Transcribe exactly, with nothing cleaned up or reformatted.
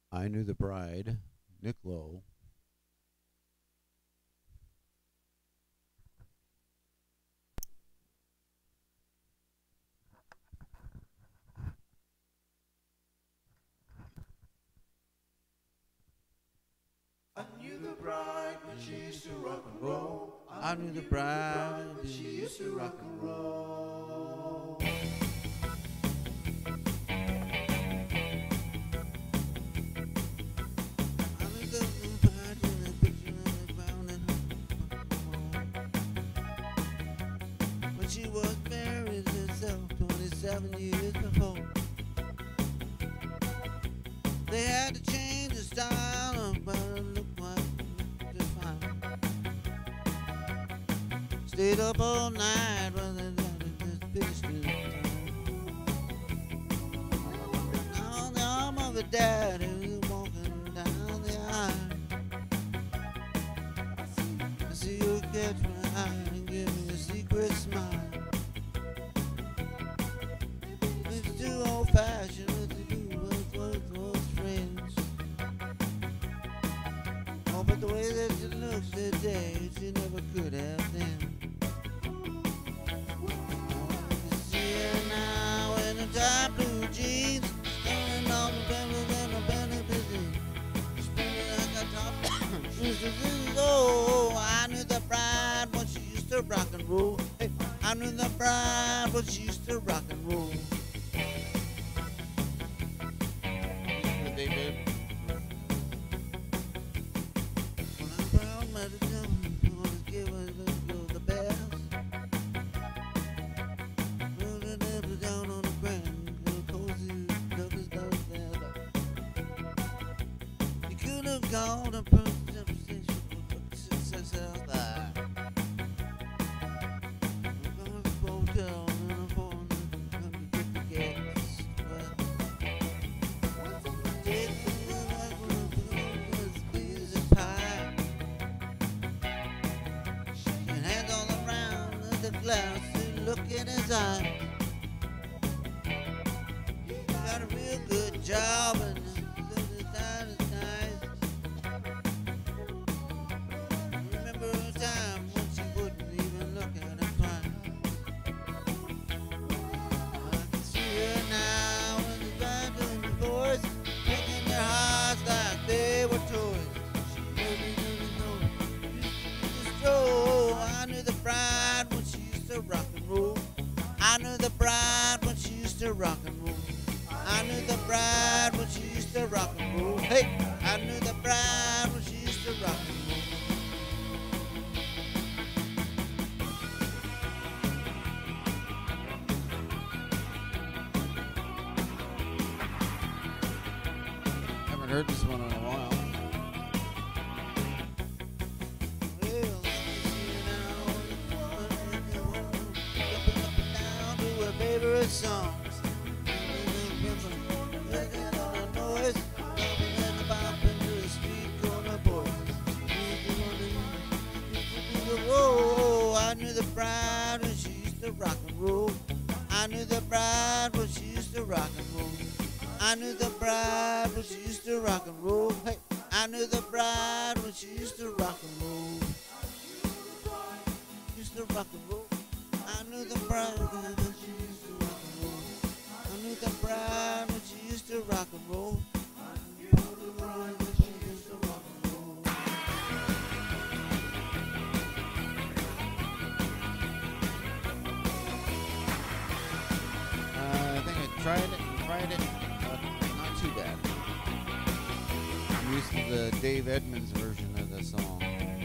I Knew the Bride, Nick Lowe. I knew the bride when she used to rock and roll. I knew the bride when she used to rock and roll. When she was married herself twenty-seven years before, they had to change the style, but it looked like just fine. Stayed up all night when they just finished it. Now the arm of a dad who's walking down the aisle. I see you catch my eye and give me a secret smile. It's too old-fashioned what to do with both those friends. Oh, but the way that she looks today, she never could have then. You see her now in the tight blue jeans, standing on the benches and the belly busy, spinning like a top. Oh, I knew the bride when she used to rock and roll. Hey, I knew the bride when she used to rock and roll. David. When I found my determined, always give her the, the best. Roll it up and down on the ground, go cozy, love is those there. You could have called a person success out there. I'm going to the hotel and I'm going to get the gas. Well, take the life of a piece of pie. Shaking hands all around with the glass and look in his eyes. He got a real good job and the time is nice. Remember a time when she wouldn't even look at him twice. I can see her now in the random divorce, taking their hearts like they were toys. She really didn't know. Used to stroll. I knew the bride when she used to rock and roll. I knew the bride when she used to rock and roll. I knew the bride when she used to rock and roll. Hey, I knew the bride when she used to rock and roll. Haven't heard this one in a while. Well, I can see her now in the window, jumping up and down to her favorite songs. Making all the noise, jumping and bopping to the street corner boys. Whoa, I knew the bride when she used to rock and roll. I knew the bride when she used to rock and roll. I knew the bride when she used to rock and roll. Hey, I knew the bride when she used to rock and roll. Used to rock and roll. I knew the bride when she used to rock and roll. I knew the bride when she used to rock and roll. I knew the bride when she used to rock and roll. Uh, I think I tried it, tried it, but not too bad. I'm used to the Dave Edmunds version of the song.